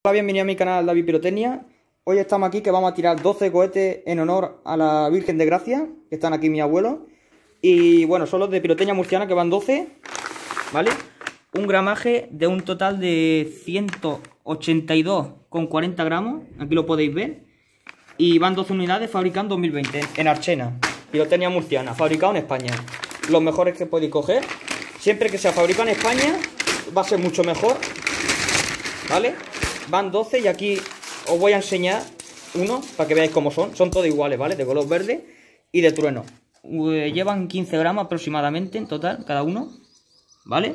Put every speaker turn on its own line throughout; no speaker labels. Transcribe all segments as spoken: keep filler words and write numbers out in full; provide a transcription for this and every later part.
Hola, bienvenido a mi canal David Pirotecnia. Hoy estamos aquí que vamos a tirar doce cohetes en honor a la Virgen de Gracia, que están aquí mis abuelos. Y bueno, son los de Pirotecnia Murciana, que van doce, ¿vale? Un gramaje de un total de ciento ochenta y dos coma cuarenta gramos, aquí lo podéis ver. Y van doce unidades fabricadas en dos mil veinte en Archena, Pirotecnia Murciana, fabricado en España. Los mejores que podéis coger. Siempre que sea fabricado en España va a ser mucho mejor, ¿vale? Van doce y aquí os voy a enseñar uno para que veáis cómo son. Son todos iguales, ¿vale? De color verde y de trueno. Llevan quince gramos aproximadamente en total cada uno, ¿vale?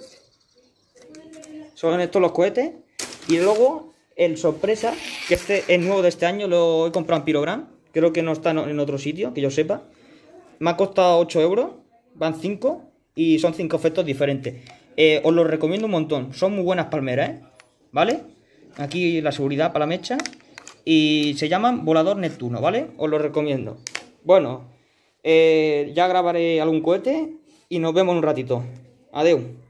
Son estos los cohetes. Y luego el sorpresa, que este es nuevo de este año, lo he comprado en Pirogram. Creo que no está en otro sitio, que yo sepa. Me ha costado ocho euros, van cinco y son cinco efectos diferentes. Eh, os los recomiendo un montón, son muy buenas palmeras, ¿eh? ¿Vale? Aquí la seguridad para la mecha. Y se llaman Volador Neptuno, ¿vale? Os lo recomiendo. Bueno, eh, ya grabaré algún cohete y nos vemos en un ratito. Adeu.